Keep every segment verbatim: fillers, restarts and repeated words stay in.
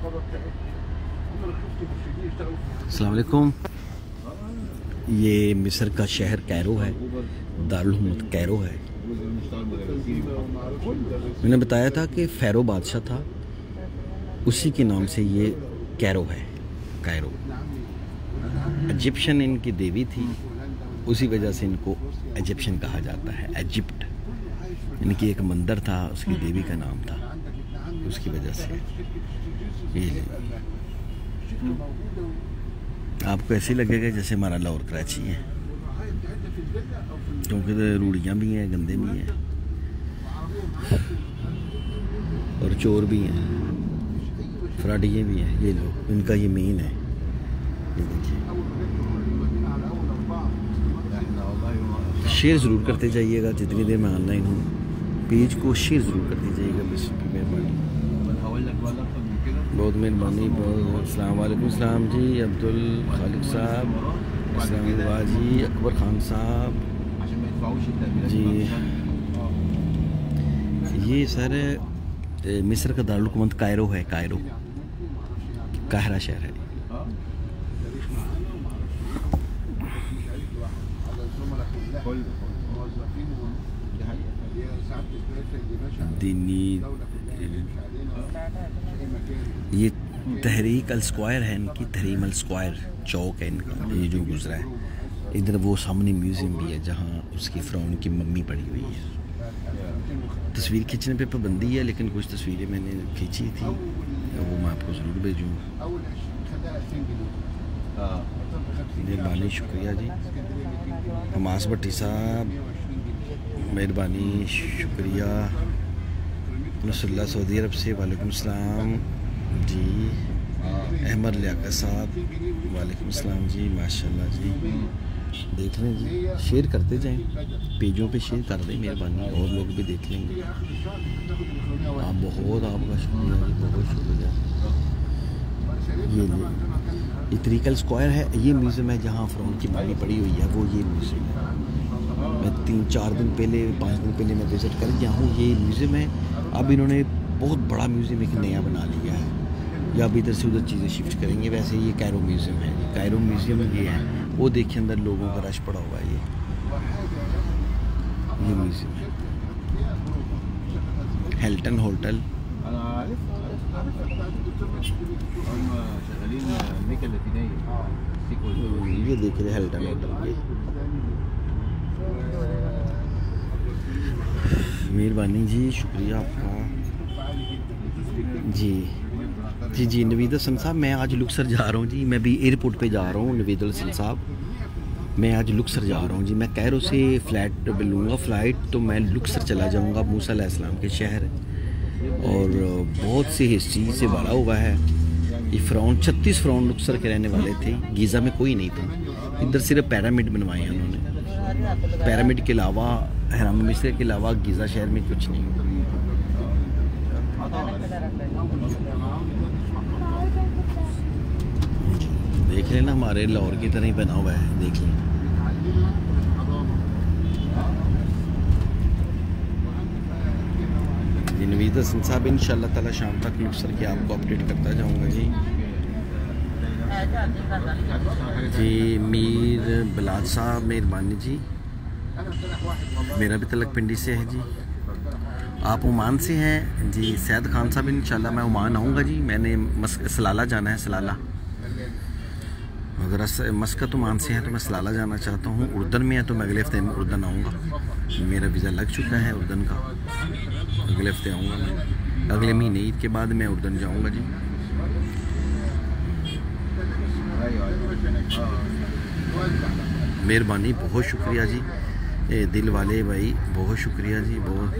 अस्सलाम वालेकुम। ये मिस्र का शहर कैरो है, दारुल हुकूमत कैरो है। मैंने बताया था कि फ़ारो बादशाह था, उसी के नाम से ये कैरो है, कैरो। इजिप्शियन इनकी देवी थी, उसी वजह से इनको इजिप्शियन कहा जाता है। इजिप्ट इनकी एक मंदिर था, उसकी देवी का नाम था, उसकी वजह से ये। आपको ऐसे लगेगा जैसे हमारा लाहौर कराची है, क्योंकि तो रूढ़ियाँ भी हैं, गंदे भी हैं और चोर भी हैं, फ्राडिये भी हैं। ये लोग, इनका ये मेन है। ये देखिए, शेयर ज़रूर करते जाइएगा जितनी देर मैं ऑनलाइन हूँ। पेज को शेयर ज़रूर करते जाइएगा, बस मेहरबानी, बहुत मेहरबानी। बहुत अस्सलाम वालेकुम। सलाम जी, अब्दुल खालिक साहब, अस्सलाम जी, अकबर खान साहब जी। ये सर मिस्र का दारुल हुकूमत कायरो है, कायरो, काहिरा शहर है। दीनी ये तहरीक अल स्क्वायर है इनकी, तहरीम अल स्क्वायर चौक है इनका, ये जो गुजरा है। इधर वो सामने म्यूज़ियम भी है जहाँ उसकी फ़िरौन की मम्मी पड़ी हुई है। तस्वीर खींचने पे पाबंदी है, लेकिन कुछ तस्वीरें मैंने खींची थी, वो मैं आपको ज़रूर भेजूँगा। मेहरबानी, शुक्रिया जी। हमास भट्टी साहब, मेहरबानी, शुक्रिया। नसरुल्लाह सऊदी अरब से, वालेकुम सलाम जी। अहमद लियाकत साहब, वालेकुम सलाम जी, माशाल्लाह जी। देख लें जी, शेयर करते जाएं, पेजों पे शेयर कर दें, मेहरबानी, और लोग भी देख लेंगे। आप बहुत, आपका शुक्रिया जी, बहुत शुक्रिया। ये ये ये तरीकल स्क्वायर है, ये म्यूज़ियम है जहाँ फ़िरौन की मम्मी पड़ी हुई है, वो ये म्यूज़ियम है। मैं तीन चार दिन पहले, पाँच दिन पहले मैं विज़िट कर गया हूँ। ये म्यूज़ियम है, अब इन्होंने बहुत बड़ा म्यूज़ियम एक नया बना लिया है, या अब इधर से उधर चीज़ें शिफ्ट करेंगे। वैसे ये कैरो म्यूज़ियम है, कैरो म्यूज़ियम ये है, वो देखिए अंदर लोगों का रश पड़ा हुआ है। ये ये म्यूज़ियम है, हिल्टन होटल। ये देख रहे हिल्टन होटल। ये मेहरबानी जी, शुक्रिया आपका जी जी जी। नवीद हसन साहब, मैं आज लुक्सर जा रहा हूँ जी, मैं भी एयरपोर्ट पे जा रहा हूँ। नवीद हसन साहब, मैं आज लुक्सर जा रहा हूँ जी। मैं कैरो से फ़्लाइट लूँगा, फ़्लाइट तो मैं लुक्सर चला जाऊँगा, मूसा अलैहिस्सलाम के शहर, और बहुत सी हिस्ट्री से भरा हुआ है। ये फ़िरौन, छत्तीस फ़िरौन लुक्सर के रहने वाले थे। गीज़ा में कोई नहीं था, इधर सिर्फ पैरामिड बनवाए हैं उन्होंने। पैरामिड के अलावा, हरम मिस्र के अलावा गीज़ा शहर में कुछ नहीं। देख लेना, हमारे लाहौर की तरह ही बना हुआ है, देख लें। जी नवीद हसन साहब, इंशाल्लाह ताला शाम तक लुक्सर की आपको अपडेट करता जाऊंगा जी। जी मीर बिलाल साहब, मेहरबानी जी। मेरा भी तलक पिंडी से है जी। आप ओमान से हैं जी। सैयद खान साहब, इंशाल्लाह मैं ओमान आऊँगा जी। मैंने सलाला जाना है, सलाला। अगर मस्कत ओमान से हैं तो मैं सलाला जाना चाहता हूँ। उर्दन में है तो मैं अगले हफ्ते में उर्दन आऊँगा। मेरा वीज़ा लग चुका है उर्दन का, अगले हफ्ते आऊँगा मैं। अगले महीने ईद के बाद मैं उर्दन जाऊँगा जी। मेहरबानी, बहुत शुक्रिया जी। ए दिल वाले भाई, बहुत शुक्रिया जी, बहुत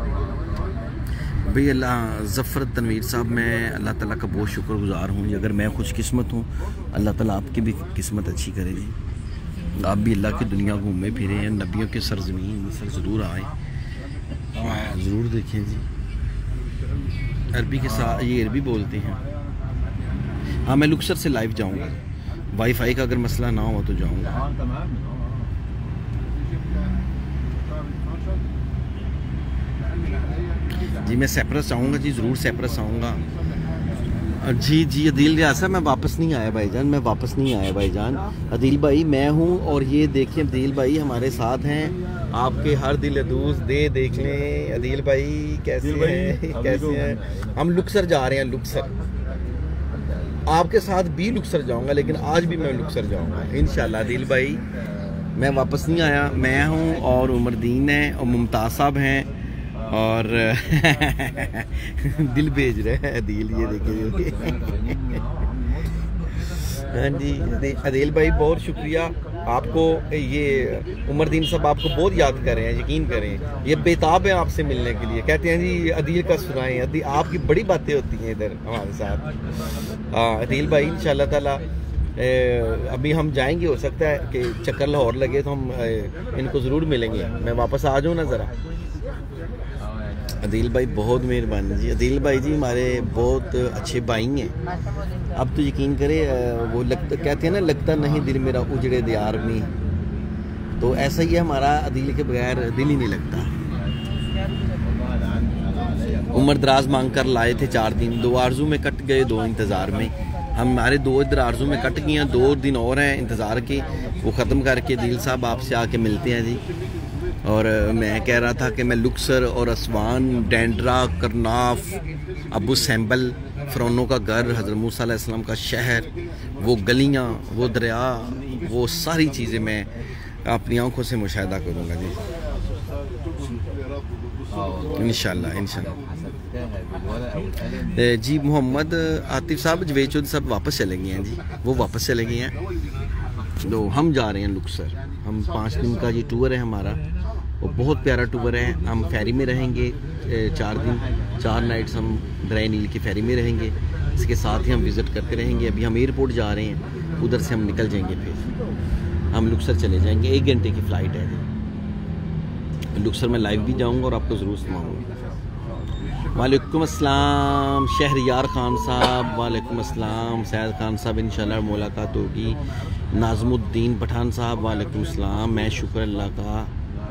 भाई। अल्लाह ज़फ़र तनवीर साहब, मैं अल्लाह ताला का बहुत शुक्रगुज़ार हूँ। अगर मैं खुशकिस्मत हूँ, अल्लाह ताला आपकी भी किस्मत अच्छी करे जी। आप भी अल्लाह की दुनिया घूमे फिरे हैं, नबियों के सरज़मीन मिस्र ज़रूर आए, ज़रूर देखें जी। अरबी के साथ ये अरबी बोलते हैं। हाँ, मैं लुक्सर से लाइव जाऊँगा, वाईफाई का अगर मसला ना हो तो जाऊँगा। जी मैं सैप्रस आऊँगा जी, ज़रूर सैप्रस आऊँगा। जी जी अदील रियासत, मैं वापस नहीं आया भाईजान, मैं वापस नहीं आया भाईजान। अदील भाई मैं हूँ, और ये देखिए अदील भाई हमारे साथ हैं, आपके हर दिल अदूस दे देख लें। अदील भाई कैसे हैं, कैसे हैं? हम लुक्सर जा रहे हैं, लुक्सर। आपके साथ भी लुक्सर जाऊंगा, लेकिन आज भी मैं लुक्सर जाऊंगा इंशाल्लाह। अदील भाई मैं वापस नहीं आया, मैं हूँ और उमरदीन है और मुमताज़ साहब हैं, और दिल भेज रहे हैं अदील, ये देखिए। हाँ जी अदील भाई बहुत शुक्रिया आपको। ये उमरदीन साहब आपको बहुत याद कर रहे हैं, यकीन करें, ये बेताब है आपसे मिलने के लिए। कहते हैं जी अदील का सुनाएं, अदील आपकी बड़ी बातें होती हैं इधर हमारे साथ। हाँ अदील भाई इंशाल्लाह ताला अभी हम जाएंगे, हो सकता है कि चक्कर लाहौर लगे तो हम इनको ज़रूर मिलेंगे। मैं वापस आ जाऊँ ना ज़रा। अदील भाई बहुत मेहरबानी जी। अदील भाई जी हमारे बहुत अच्छे भाई हैं। अब तो यकीन करें, वो लगता कहते हैं ना, लगता नहीं दिल मेरा उजड़े दियार में, तो ऐसा ही है हमारा। अदील के बगैर दिल ही नहीं लगता। उम्र दराज मांग कर लाए थे चार दिन, दो आरजू में कट गए दो इंतज़ार में। हम हमारे दो इधर आरजू में कट गए हैं, दो दिन और हैं इंतज़ार के, वो ख़त्म करके अदील साहब आपसे आके मिलते हैं जी। और मैं कह रहा था कि मैं लुक्सर और असवान, डेंड्रा, करनाफ, अबू सैम्बल, फ़िरौनों का घर, हज़रत मूसा अलैहिस्सलाम का शहर, वो गलियाँ, वो दरिया, वो सारी चीज़ें मैं अपनी आंखों से मुशाहिदा करूँगा जी इंशाल्लाह इंशाल्लाह। जी मोहम्मद आतिफ साहब जवेद चौधरी साहब वापस चले गए हैं जी, वो वापस चले गए हैं। तो हम जा रहे हैं लुक्सर, हम पाँच दिन का ये टूर है हमारा, वो बहुत प्यारा टूर है। हम फेरी में रहेंगे चार दिन, चार नाइट्स हम दरिया नील की फेरी में रहेंगे। इसके साथ ही हम विज़िट करते रहेंगे। अभी हम एयरपोर्ट जा रहे हैं, उधर से हम निकल जाएंगे, फिर हम लुक्सर चले जाएंगे। एक घंटे की फ़्लाइट है। लुक्सर में लाइव भी जाऊंगा और आपको ज़रूर सुनाऊंगा। वालेकुम अस्सलाम शहरियार खान साहब, वालेकुम अस्सलाम सैयद खान साहब, इंशाल्लाह मुलाकात होगी। नाज़मुद्दीन पठान साहब वालेकुम अस्सलाम, मैं शुक्र अल्लाह का,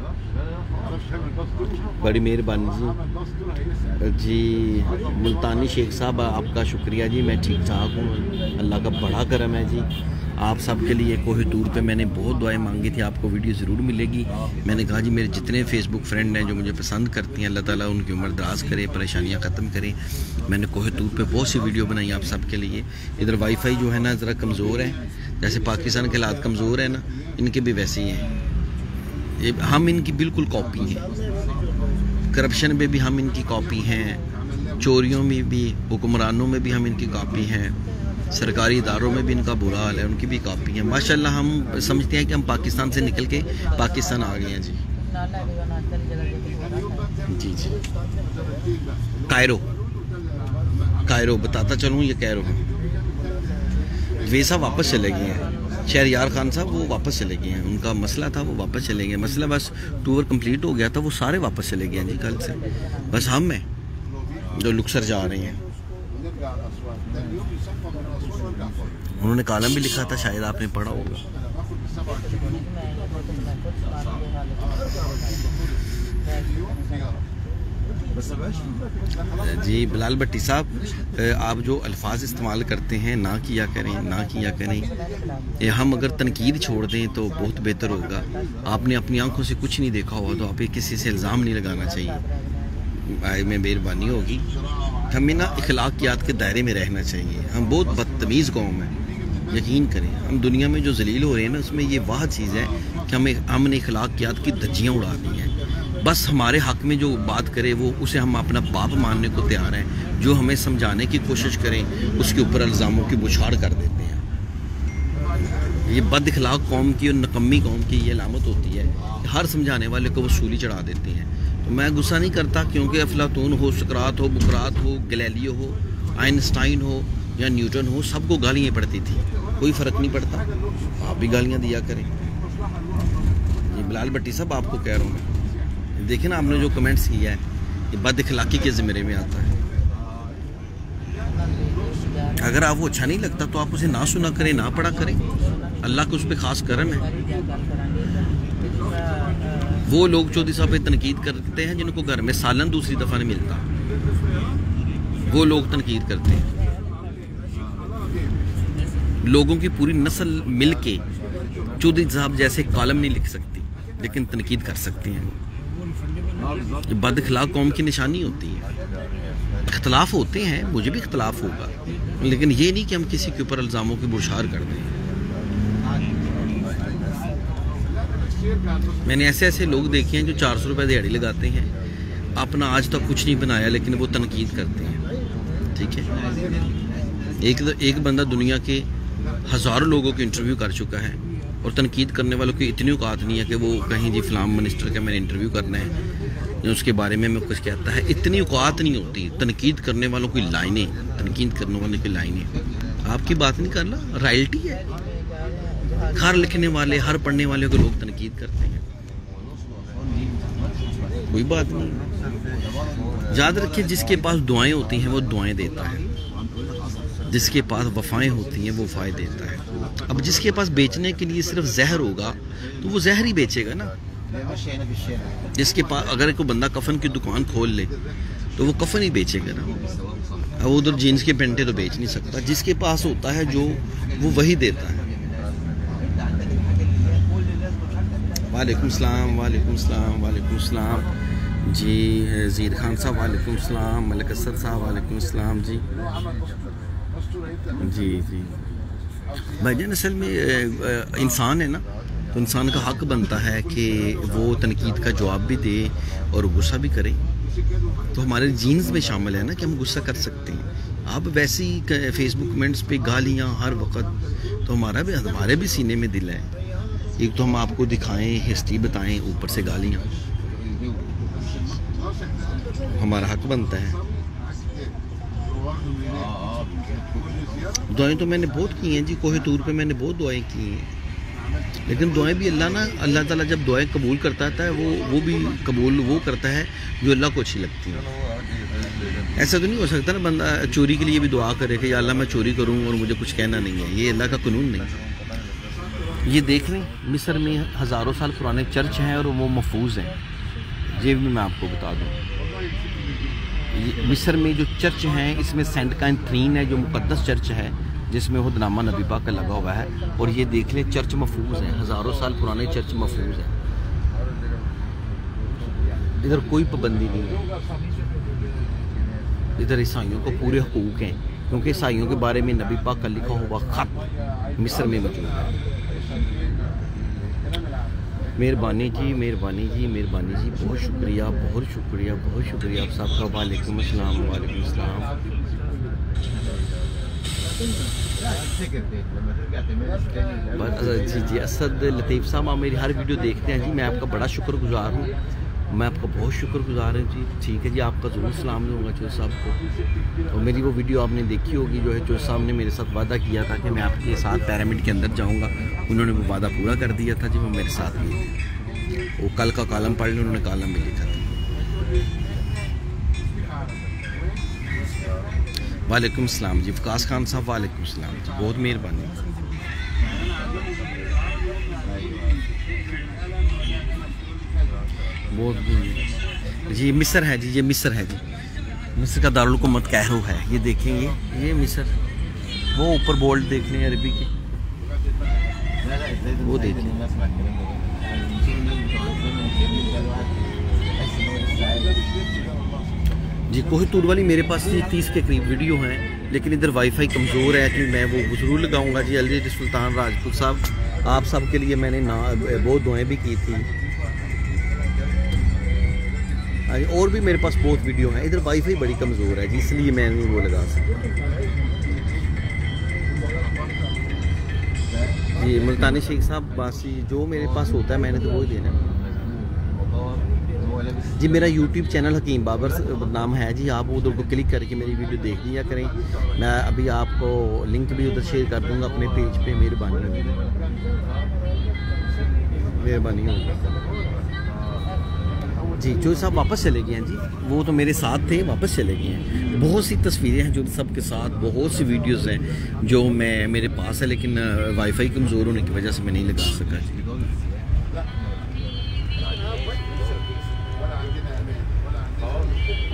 बड़ी मेहरबानी जी। जी मुल्तानी शेख साहब आपका शुक्रिया जी, मैं ठीक ठाक हूँ, अल्लाह का बड़ा करम है जी। आप सब के लिए कोही टूर पे मैंने बहुत दुआएं मांगी थी, आपको वीडियो ज़रूर मिलेगी। मैंने कहा जी मेरे जितने फेसबुक फ्रेंड हैं जो मुझे पसंद करती हैं, अल्लाह ताला उनकी उम्र दराज करे, परेशानियां ख़त्म करे। मैंने कोही टूर पे बहुत सी वीडियो बनाई आप सब के लिए। इधर वाईफाई जो है ना ज़रा कमज़ोर है, जैसे पाकिस्तान के हालात कमज़ोर है ना, इनके भी वैसे ही हैं। ये हम इनकी बिल्कुल कॉपी हैं। करप्शन में भी हम इनकी कॉपी हैं, चोरियों में भी, हुक्मरानों में भी हम इनकी कॉपी हैं, सरकारी इदारों में भी इनका बुरा हाल है, उनकी भी कॉपी है। माशाल्लाह हम समझते हैं कि हम पाकिस्तान से निकल के पाकिस्तान आ गए हैं जी। जी जी कायरो, कायरो बताता चलूँ, ये कायरो है। वैसा वापस चले गए हैं शहरियार खान साहब, वो वापस चले गए हैं। उनका मसला था, वो वापस चले गए। मसला बस टूर कंप्लीट हो गया था, वो सारे वापस चले गए हैं जी कल से। बस हम हैं जो लुक्सर जा रहे हैं। उन्होंने कॉलम भी लिखा था, शायद आपने पढ़ा होगा। जी बिलाल भट्टी साहब, आप जो अल्फाज इस्तेमाल करते हैं ना किया करें, ना किया करें। ये हम अगर तनकीद छोड़ दें तो बहुत बेहतर होगा। आपने अपनी आंखों से कुछ नहीं देखा हुआ तो आप किसी से इल्ज़ाम नहीं लगाना चाहिए, आए में मेहरबानी होगी। हमें ना इखलाकियात के दायरे में रहना चाहिए। हम बहुत बदतमीज़ कौम है, यकीन करें। हम दुनिया में जो जलील हो रहे हैं ना, उसमें ये वाह चीज़ है कि हमें हमने इखलाकियात की धज्जियाँ उड़ा दी हैं। बस हमारे हक़ में जो बात करे वो उसे हम अपना बाप मानने को तैयार हैं, जो हमें समझाने की कोशिश करें उसके ऊपर इल्ज़ामों की बुछाड़ कर देते हैं। ये बद इखलाक कौम की और नकम्मी कौम की ये अलामत होती है। हर समझाने वाले को वो सूली चढ़ा देते हैं। तो मैं गुस्सा नहीं करता, क्योंकि अफलातून हो, सुकरात हो, बुकरात हो, गैलीलियो हो, आइंस्टाइन हो या न्यूटन हो, सबको गालियाँ पड़ती थी, कोई फ़र्क नहीं पड़ता। आप भी गालियाँ दिया करें। ये बिलाल भट्टी साहब आपको कह रहा हूँ, देखिए ना आपने जो कमेंट्स किया है, ये बद इखलाकी के ज़िम्मे में आता है। अगर आपको अच्छा नहीं लगता तो आप उसे ना सुना करें, ना पढ़ा करें। अल्लाह को उस पर ख़ास करम है। वो लोग चौधरी साहब पे तनकीद करते हैं जिनको घर में सालन दूसरी दफ़ा नहीं मिलता, वो लोग तनकीद करते हैं। लोगों की पूरी नस्ल मिल के चौधरी साहब जैसे कॉलम नहीं लिख सकती, लेकिन तनकीद कर सकती हैं। ये बद अखलाक कौम की निशानी होती है। इख्तलाफ होते हैं, मुझे भी इख्तलाफ होगा, लेकिन ये नहीं कि हम किसी के ऊपर इल्ज़ामों की बौछार कर दें। मैंने ऐसे ऐसे लोग देखे हैं जो चार सौ रुपये दिहाड़ी लगाते हैं, अपना आज तक कुछ नहीं बनाया, लेकिन वो तनकीद करते हैं। ठीक है, एक एक बंदा दुनिया के हज़ारों लोगों के इंटरव्यू कर चुका है और तनकीद करने वालों की इतनी औकात नहीं है कि वो कहीं जी फलाम मिनिस्टर का मैंने इंटरव्यू करना है, उसके बारे में मैं कुछ कहता है, इतनी औकात नहीं होती। तनकीद करने वालों की लाइनें, तनकीद करने वालों की लाइनें, आपकी बात नहीं कर रहा, रॉयल्टी है। हर लिखने वाले, हर पढ़ने वाले को लोग तनकीद करते हैं, कोई बात नहीं। याद रखिए, जिसके पास दुआएं होती हैं वो दुआएं देता है, जिसके पास वफाएं होती हैं वो वफाएं देता है। अब जिसके पास बेचने के लिए सिर्फ जहर होगा तो वो जहर ही बेचेगा ना। जिसके पास अगर कोई बंदा कफन की दुकान खोल ले तो वो कफन ही बेचेगा ना। अब उधर जीन्स के पेंटे तो बेच नहीं सकता। जिसके पास होता है जो, वो वही देता है। वालेकुम सलाम, वालेकुम सलाम, वालेकुम सलाम जी। ज़ीर खान साहब वालेकुम सलाम, मलिक असद साहब वालेकुम सलाम जी। जी जी भाईजान, असल में इंसान है ना, तो इंसान का हक बनता है कि वो तनकीद का जवाब भी दे और गुस्सा भी करे। तो हमारे जीन्स में शामिल है ना कि हम गुस्सा कर सकते हैं। अब वैसे ही फेसबुक कमेंट्स पे गालियाँ हर वक्त, तो हमारा भी हमारे भी सीने में दिल है। एक तो हम आपको दिखाएं, हिस्ट्री बताएं, ऊपर से गालियाँ, हमारा हक बनता है। दुआएं तो मैंने बहुत की हैं जी, कोहे तूर पे मैंने बहुत दुआएं की हैं, लेकिन दुआएं भी अल्लाह ना, अल्लाह ताला जब दुआएं कबूल करता है वो वो भी कबूल वो करता है जो अल्लाह को अच्छी लगती है। ऐसा तो नहीं हो सकता ना बंदा चोरी के लिए भी दुआ करे कि या अल्लाह मैं चोरी करूं और मुझे कुछ कहना नहीं है, ये अल्लाह का कानून नहीं। ये देख लें, मिस्र में हज़ारों साल पुराने चर्च हैं और वो महफूज हैं। ये भी मैं आपको बता दूँ, मिस्र में जो चर्च हैं इसमें सेंट कैथरीन है जो मुकद्दस चर्च है, जिसमें हुदनामा नबी पाक का लगा हुआ है। और ये देख लें, चर्च महफूज है, हज़ारों साल पुराने चर्च महफूज है। इधर कोई पाबंदी नहीं है, इधर ईसाइयों को पूरे हकूक़ हैं, क्योंकि ईसाइयों के बारे में नबी पाक का लिखा हुआ ख़त मिस्र में मौजूद है। मेहरबानी जी, मेहरबानी जी, मेहरबानी जी, बहुत शुक्रिया, बहुत शुक्रिया, बहुत शुक्रिया आप सबका। वालेकुम अस्सलाम, वालेकुम अस्सलाम। जी जी असद लतीफ़ साहब, आप मेरी हर वीडियो देखते हैं जी, मैं आपका बड़ा शुक्रगुजार हूँ, मैं आपका बहुत शुक्रगुजार हूँ जी। ठीक है जी, आपका ज़रूर सलाम दूँगा चौधरी साहब को। और मेरी वो वीडियो आपने देखी होगी जो है चौधरी साहब ने मेरे साथ वादा किया था कि मैं आपके साथ पिरामिड के अंदर जाऊँगा, उन्होंने वो वादा पूरा कर दिया था जी, वो मेरे साथ गए। वो कल का कॉलम पढ़ लें, उन्होंने कॉलम में लिखा था। वालेकुम सलाम जी, वकास खान साहब वालेकुम सलाम जी, बहुत मेहरबानी। बहुत जी, मिस्र है जी, ये मिस्र है जी, मिस्र का दारुल हुकूमत कैरो है। ये देखेंगे, ये मिस्र, वो ऊपर बोल्ड देख लें अरबी के, वो देख लें। जी कोहे तूर वाली मेरे पास जी तीस के करीब वीडियो हैं, लेकिन इधर वाईफाई कमज़ोर है कि मैं वो ज़रूर लगाऊंगा जी। अली सुल्तान राजपूत साहब, आप सब के लिए मैंने ना बहुत दुआएं भी की थी, और भी मेरे पास बहुत वीडियो हैं। इधर वाईफाई बड़ी कमज़ोर है जी, इसलिए मैं नहीं वो लगा सकता जी। मुल्तानी शेख साहब, बासी जो मेरे पास होता है मैंने तो वो ही देना जी। मेरा यूट्यूब चैनल हकीम बाबर नाम है जी, आप उधर को क्लिक करके मेरी वीडियो देख लिया करें। मैं अभी आपको लिंक भी उधर शेयर कर दूंगा अपने पेज पे। मेहरबानी होगी, मेहरबानी होगी जी। जो साहब वापस चले गए हैं जी, वो तो मेरे साथ थे, वापस चले गए हैं। बहुत सी तस्वीरें हैं जो सबके साथ, बहुत सी वीडियोस हैं जो मैं मेरे पास है, लेकिन वाईफाई कमज़ोर होने की वजह से मैं नहीं लगा सका जी।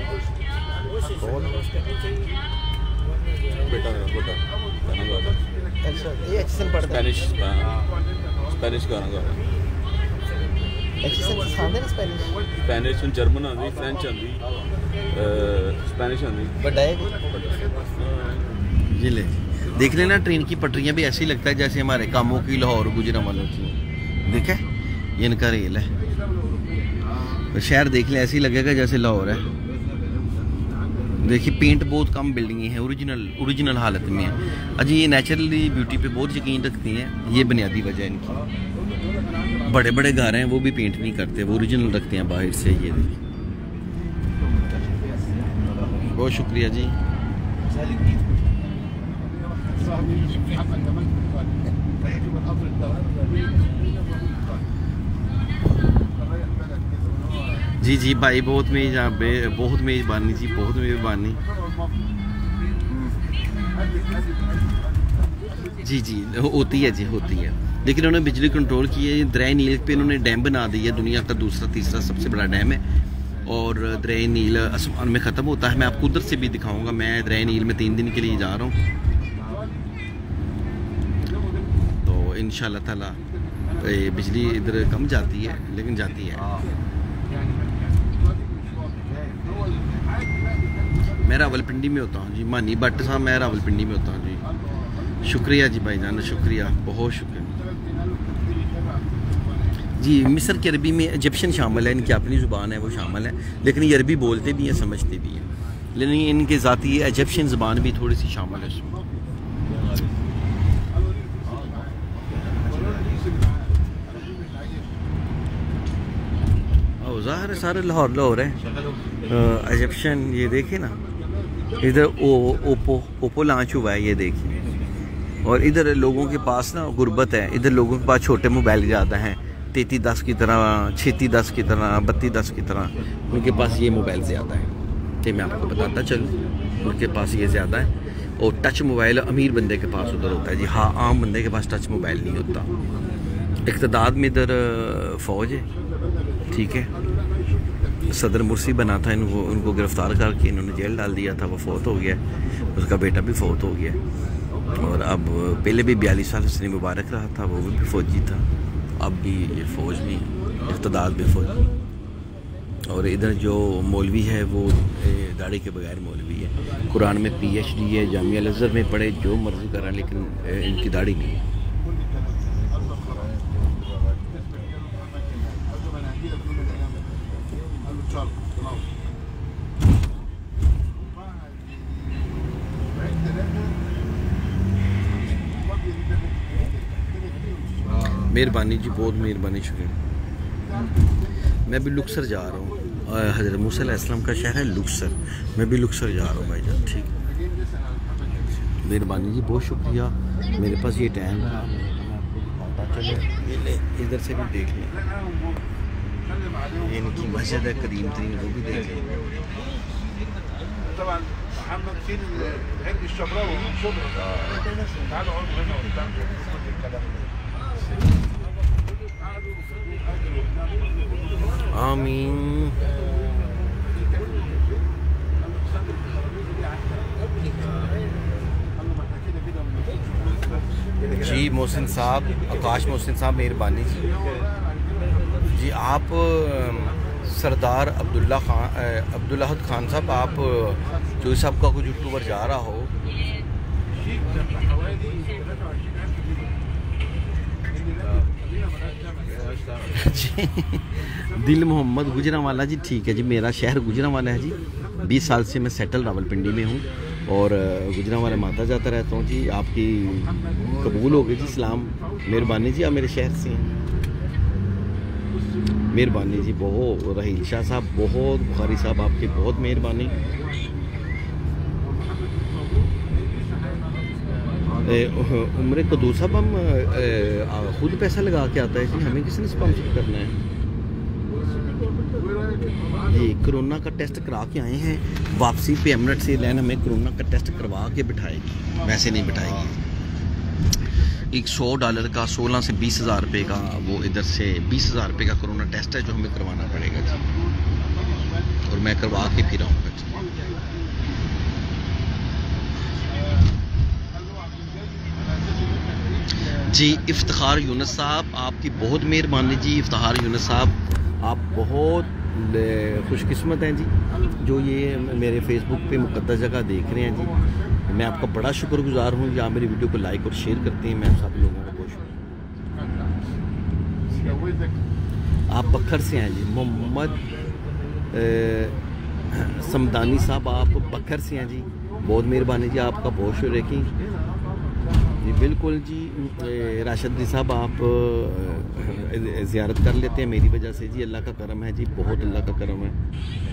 बेटा बेटा अच्छा ये एचएसएन पढ़ता है स्पेनिश स्पेनिश करांगा एचएसएन सिखाते हैं स्पेनिश स्पेनिश जर्मन आती फ्रेंच आती स्पेनिश आती बड़ा है ये ले देख लेना ट्रेन की पटरियां भी ऐसे ही लगता है जैसे हमारे कामों की लाहौर गुजरांवाला की देखा ये इनका रेल है तो शहर देख ले ऐसे ही लगेगा जैसे लाहौर है देखिए पेंट बहुत कम बिल्डिंगें हैं ओरिजिनल ओरिजिनल हालत में है अजी ये नेचुरली ब्यूटी पे बहुत यकीन रखती हैं ये बुनियादी वजह इनकी बड़े बड़े घर हैं वो भी पेंट नहीं करते वो ओरिजिनल रखते हैं बाहर से ये देखिए बहुत शुक्रिया जी जी जी भाई बहुत मेज बहुत मेज़बानी जी बहुत मेज़बानी जी जी होती है जी होती है लेकिन उन्होंने बिजली कंट्रोल की है दरिया नील पे इन्होंने डैम बना दिया दुनिया का दूसरा तीसरा सबसे बड़ा डैम है और दरिया नील आसमान में ख़त्म होता है मैं आपको उधर से भी दिखाऊंगा मैं दरिया नील में तीन दिन के लिए जा रहा हूँ तो इंशाल्लाह ताला बिजली इधर कम जाती है लेकिन जाती है मैं रावलपिंडी में होता हूँ जी मानी भट्ट साहब मैं रावलपिंडी में होता हूँ जी शुक्रिया जी भाईजान शुक्रिया बहुत शुक्रिया जी मिस्र की अरबी में इजिप्शियन शामिल है इनकी अपनी ज़ुबान है वो शामिल है लेकिन ये अरबी बोलते भी हैं समझते भी हैं लेकिन इनके ज़ाती इजिप्शियन ज़ुबान भी थोड़ी सी शामिल है उसमें ज़ाहिर सारे लाहौर लाहौर है इजिप्शियन ये देखे ना इधर ओ ओप्पो ओप्पो लॉन्च हुआ है ये देखिए और इधर लोगों के पास ना गुर्बत है इधर लोगों के पास छोटे मोबाइल ज़्यादा हैं तैतीस दस की तरह छत्तीस दस की तरह बत्तीस दस की तरह उनके पास ये मोबाइल ज़्यादा है तो मैं आपको बताता चलूँ उनके पास ये ज़्यादा है और टच मोबाइल अमीर बंदे के पास उधर होता है जी हाँ आम बंदे के पास टच मोबाइल नहीं होता इक़्तिदाद में इधर फ़ौज है ठीक है सदर मुर्सी बना था इनको उनको गिरफ़्तार करके इन्होंने जेल डाल दिया था वो फौत हो गया उसका बेटा भी फौत हो गया और अब पहले भी बयालीस साल उसने मुबारक रहा था वो भी फ़ौजी था अब भी ये फ़ौज में इक़्तिदाद में फ़ौजी और इधर जो मौलवी है वो दाढ़ी के बगैर मौलवी है कुरान में पीएचडी है जामिया अज़हर में पढ़े जो मर्ज़ी करा लेकिन इनकी दाढ़ी नहीं है मेहरबानी जी बहुत मेहरबानी शुक्रिया मैं भी लुक्सर जा रहा हूँ हज़रत मूसा अलैहिस्सलाम का शहर है लुक्सर मैं भी लुक्सर जा रहा हूँ भाई जान ठीक मेहरबानी जी बहुत शुक्रिया मेरे पास ये टाइम है चलो ये ले इधर से भी देख लें इनकी मस्जिद है करीम तरीन वो भी देख लें आमीन जी मोहसिन साहब आकाश मोहसिन साहब मेहरबानी जी जी आप सरदार अब्दुल्ला खान अब्दुल्ला खान साहब आप जो साहब का कुछ यूट्यूबर जा रहा हो जी दिल मोहम्मद गुजरांवाला जी ठीक है जी मेरा शहर गुजरांवाला है जी बीस साल से मैं सेटल रावलपिंडी में हूँ और गुजरांवाला माता जाता रहता हूँ जी आपकी कबूल हो गई जी सलाम मेहरबानी जी आप मेरे शहर से हैं मेहरबानी जी बहुत रहील शाह साहब बहुत बुखारी साहब आपकी बहुत मेहरबानी उम्र कदू साहब हम खुद पैसा लगा के आता है जी हमें किसने स्पॉन्सर करना है जी कोरोना का टेस्ट करा के आए हैं वापसी पे एमरेट से लैन हमें कोरोना का टेस्ट करवा के बिठाएगी वैसे नहीं बिठाएगी एक सौ डॉलर का सोलह से बीस हज़ार रुपये का वो इधर से बीस हज़ार रुपये का कोरोना टेस्ट है जो हमें करवाना पड़ेगा जी और मैं करवा के फिर आऊँगा जी जी इफ्तिखार यूनुस साहब, आपकी बहुत मेहरबानी जी। इफ्तिखार यूनुस साहब, आप बहुत खुशकिस्मत हैं जी जो ये मेरे फेसबुक पे मुक़द्दस जगह देख रहे हैं जी। मैं आपका बड़ा शुक्रगुजार हूँ, आप मेरी वीडियो को लाइक और शेयर करते हैं। मैं सब लोगों को बहुत आप बखर से हैं जी। मोहम्मद समदानी साहब, आप बखर से हैं जी, बहुत मेहरबानी जी, आपका बहुत शुक्र की जी। बिल्कुल जी। राशिद जी साहब, आप ज़ियारत कर लेते हैं मेरी वजह से जी। अल्लाह का करम है जी, बहुत अल्लाह का करम है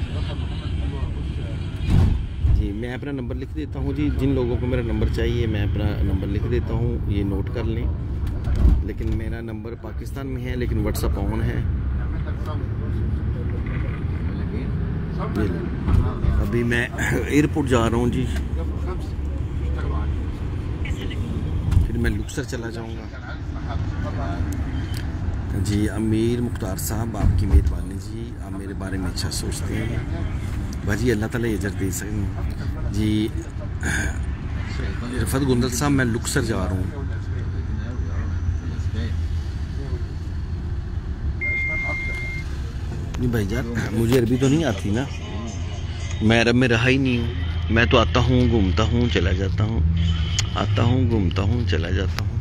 जी। मैं अपना नंबर लिख देता हूँ जी, जिन लोगों को मेरा नंबर चाहिए मैं अपना नंबर लिख देता हूँ, ये नोट कर लें। लेकिन मेरा नंबर पाकिस्तान में है, लेकिन व्हाट्सएप ऑन है। अभी मैं एयरपोर्ट जा रहा हूँ जी, फिर मैं लुक्सर चला जाऊँगा जी। अमीर मुख्तार साहब, आपकी मेहरबानी जी, आप मेरे बारे में अच्छा सोचते हैं भाजी, अल्लाह ताला अजर दे सकें जी। रफत गुंदल साहब, मैं लुक्सर जा रहा हूँ नहीं भाई जान, मुझे अरबी तो नहीं आती ना, मैं अरब में रहा ही नहीं हूँ। मैं तो आता हूँ, घूमता हूँ, चला जाता हूँ, आता हूँ, घूमता हूँ, चला जाता हूँ।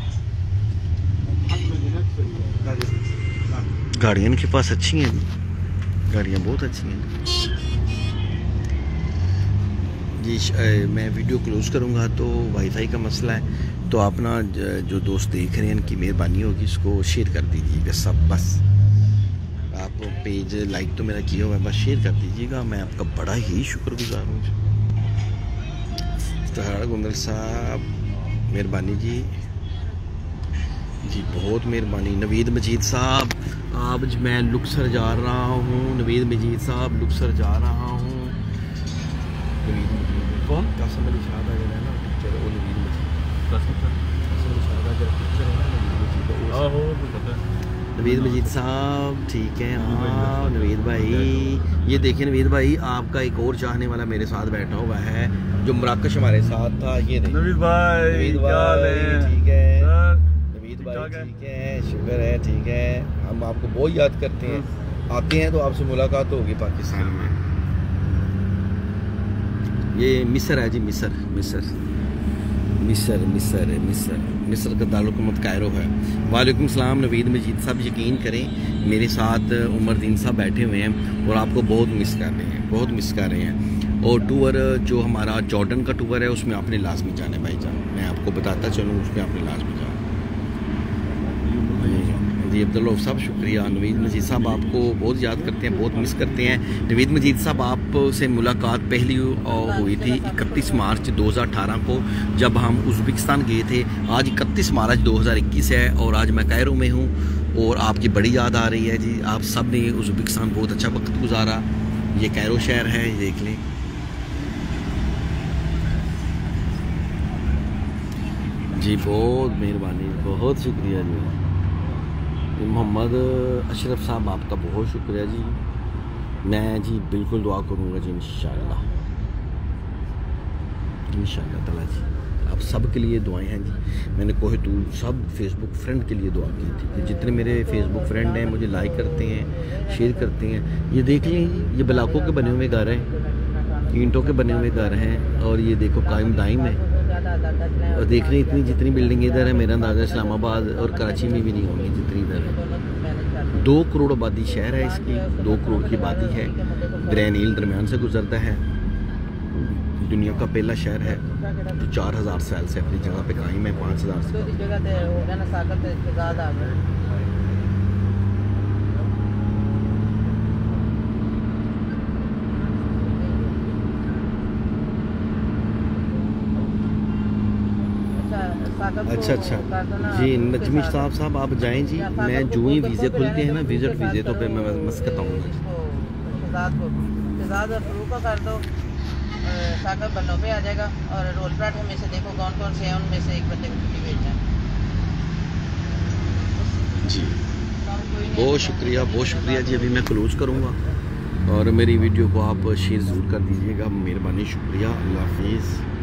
गाड़ियाँ इनके पास अच्छी हैं, गाड़ियाँ बहुत अच्छी हैं जी। मैं वीडियो क्लोज करूँगा तो वाईफाई का मसला है, तो आप ना जो दोस्त देख रहे हैं इनकी मेहरबानी होगी इसको शेयर कर दीजिएगा सब। बस आप पेज लाइक तो मेरा किया हुआ है, बस शेयर कर दीजिएगा, मैं आपका बड़ा ही शुक्रगुजार हूँ। इफ्तिखार गुंदल साहब, मेहरबानी जी जी, बहुत मेहरबानी। नवीद मजीद साहब, आज मैं लुक्सर जा रहा हूँ। नवीद मजीद साहब, लुक्सर जा रहा हूँ। नवीद मजीद कौन? कासिम अली शाह का जो है ना पिक्चर, वो नवीद मजीद कासिम अली शाह का जो पिक्चर है ना, नवीद मजीद, आहो पता है। नवीद मजीद साहब, ठीक है। हाँ नवीद भाई, ये देखिए नवीद भाई, आपका एक और चाहने वाला मेरे साथ बैठा हुआ है जो मराकश हमारे साथ था। ये देखिए नवीद भाई, नवीद भाई ठीक है, नवीद भाई ठीक है, शुक्र है, ठीक है। हम आपको बहुत याद करते हैं, आते हैं तो आपसे मुलाकात होगी पाकिस्तान में। ये मिस्र है जी, मिस्र मिस्र मिस्र मिस्र मिस्र मिस्र का दारुलहुकूमत कायरो है। वालेकुम सलाम नवीद मजीद साहब, यकीन करें मेरे साथ उमरदीन साहब बैठे हुए हैं और आपको बहुत मिस कर रहे हैं, बहुत मिस कर रहे हैं। और टूर जो हमारा जॉर्डन का टूर है उसमें आपने लाजमी जाना है भाईजान, मैं आपको बताता चलूँ, उसमें आपने लाजमी जाना जी। अब्दुल्ला साहब शुक्रिया। नवीद मजीद साहब, आपको बहुत याद करते हैं, बहुत मिस करते हैं। नवीद मजीद साहब, आपसे मुलाकात पहली हुई थी इकतीस मार्च दो हज़ार अठारह को, जब हम उज़्बेकिस्तान गए थे। आज इकतीस मार्च दो हज़ार इक्कीस है और आज मैं कायरो में हूँ और आपकी बड़ी याद आ रही है जी। आप सब ने उज़्बेकिस्तान बहुत अच्छा वक्त गुजारा। ये कायरो शहर है, ये देख लें जी। बहुत मेहरबानी, बहुत शुक्रिया जी। मोहम्मद अशरफ साहब, आपका बहुत शुक्रिया जी। मैं जी बिल्कुल दुआ करूँगा जी, इंशाअल्लाह इंशाअल्लाह ताला जी। आप सब के लिए दुआएं हैं जी। मैंने कोहितूर सब फेसबुक फ्रेंड के लिए दुआ की थी कि जितने मेरे फेसबुक फ्रेंड हैं मुझे लाइक करते हैं, शेयर करते हैं। ये देख लें, ये ब्लॉकों के बने हुए घर हैं, ईंटों के बने हुए घर हैं, और ये देखो कायम दाइम है। और देख रहे इतनी जितनी बिल्डिंग इधर है, मेरा अंदाज़ा इस्लामाबाद और कराची में भी नहीं होंगी जितनी इधर है। दो करोड़ आबादी शहर है इसकी, दो करोड़ की आबादी है। दरिया दरमियान से गुजरता है। दुनिया का पहला शहर है जो चार हज़ार साल से अपनी जगह पे कायम है, पाँच हज़ार से। अच्छा अच्छा जी। नजमी साहब साहब आप जाएं जी, मैं जो ही वीज़े खुलते हैं ना, विजिट वीज़े तो पे मैं मस्कत आऊँगा। कर दो सागर बन्नों पे आ जाएगा और रोल पराठे में से देखो कौन कौन से हैं, उनमें से एक बंदे को छुट्टी भेजना जी। बहुत शुक्रिया, बहुत शुक्रिया जी। अभी मैं क्लोज करूँगा और मेरी वीडियो को आप शेयर ज़रूर कर दीजिएगा, मेहरबानी, शुक्रिया। अल्लाह हाफिज़।